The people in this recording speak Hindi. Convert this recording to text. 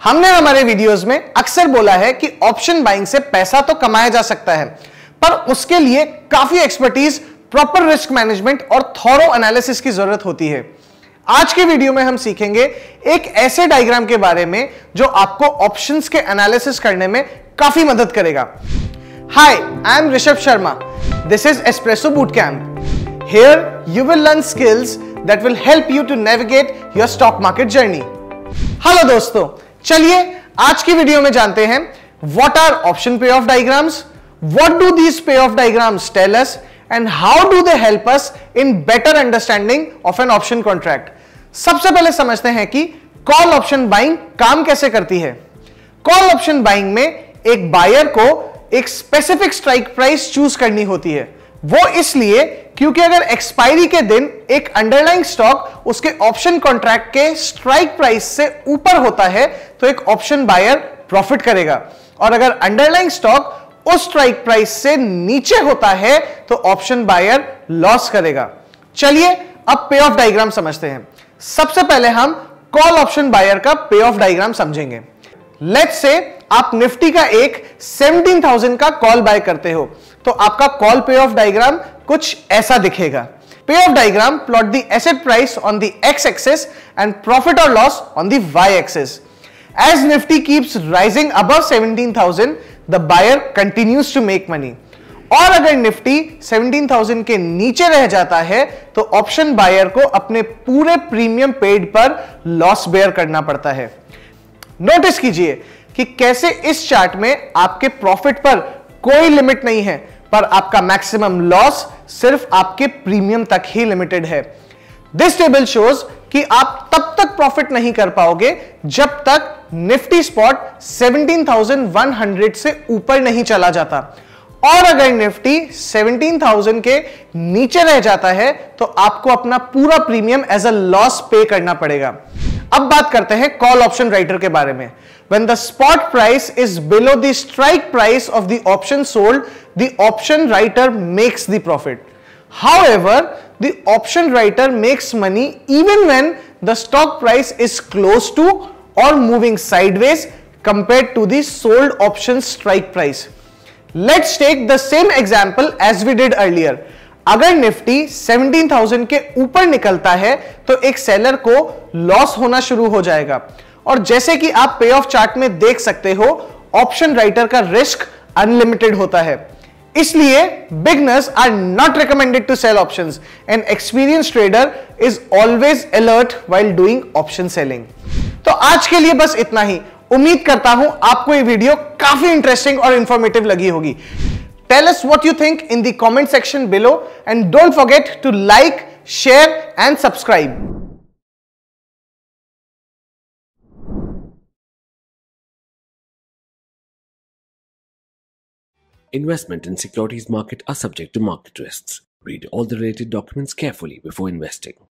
हमने हमारे वीडियोस में अक्सर बोला है कि ऑप्शन बाइंग से पैसा तो कमाया जा सकता है, पर उसके लिए काफी एक्सपर्टीज, प्रॉपर रिस्क मैनेजमेंट और थॉरो एनालिसिस की जरूरत होती है। आज के वीडियो में हम सीखेंगे एक ऐसे डायग्राम के बारे में जो आपको ऑप्शंस के एनालिसिस करने में काफी मदद करेगा। Hi, I am Rishabh Sharma. This is espresso boot camp. Here you will learn skills that will help you to navigate your stock market journey. Hello दोस्तों, चलिए आज की वीडियो में जानते हैं what are option pay off diagrams, what do these pay off diagrams tell us and how do they help us in better understanding of an option contract. सबसे पहले समझते हैं कि कॉल ऑप्शन बाइंग काम कैसे करती है। कॉल ऑप्शन बाइंग में एक बायर को एक स्पेसिफिक स्ट्राइक प्राइस चूज करनी होती है। वो इसलिए क्योंकि अगर एक्सपायरी के दिन एक अंडरलाइंग स्टॉक उसके ऑप्शन कॉन्ट्रैक्ट के स्ट्राइक प्राइस से ऊपर होता है तो एक ऑप्शन बायर प्रॉफिट करेगा, और अगर अंडरलाइंग स्टॉक उस स्ट्राइक प्राइस से नीचे होता है तो ऑप्शन बायर लॉस करेगा। चलिए अब पे ऑफ डायग्राम समझते हैं। सबसे पहले हम कॉल ऑप्शन बायर का पे ऑफ डायग्राम समझेंगे। लेट्स से आप निफ्टी का एक 17,000 का कॉल बाय करते हो तो आपका कॉल पे ऑफ डायग्राम कुछ ऐसा दिखेगा। Pay off diagram plot the asset price on the X axis and profit और loss on the Y axis. As Nifty keeps rising above 17,000 the buyer continues to make money, और अगर निफ्टी 17,000 के नीचे रह जाता है तो ऑप्शन बायर को अपने पूरे प्रीमियम पेड पर लॉस बेयर करना पड़ता है। नोटिस कीजिए कि कैसे इस चार्ट में आपके प्रॉफिट पर कोई लिमिट नहीं है, पर आपका मैक्सिमम लॉस सिर्फ आपके प्रीमियम तक ही लिमिटेड है। दिस टेबल शोज कि आप तब तक प्रॉफिट नहीं कर पाओगे जब तक निफ्टी स्पॉट 17,100 से ऊपर नहीं चला जाता, और अगर निफ्टी 17,000 के नीचे रह जाता है तो आपको अपना पूरा प्रीमियम एज अ लॉस पे करना पड़ेगा। अब बात करते हैं कॉल ऑप्शन राइटर के बारे में। When the spot price is below the strike price of the option sold, the option writer makes the profit. However, the option writer makes money even when the stock price is close to or moving sideways compared to the sold option strike price. Let's take the same example as we did earlier. अगर निफ्टी 17,000 के ऊपर निकलता है तो एक सेलर को लॉस होना शुरू हो जाएगा, और जैसे कि आप पे ऑफ चार्ट में देख सकते हो ऑप्शन राइटर का रिस्क अनलिमिटेड होता है। इसलिए beginners are not recommended to sell options and experience trader is always alert while doing option selling. तो आज के लिए बस इतना ही। उम्मीद करता हूं आपको ये वीडियो काफी इंटरेस्टिंग और इंफॉर्मेटिव लगी होगी। Tell us what you think in the comment section below and don't forget to like, share and subscribe. Investment in securities market are subject to market risks. Read all the related documents carefully before investing.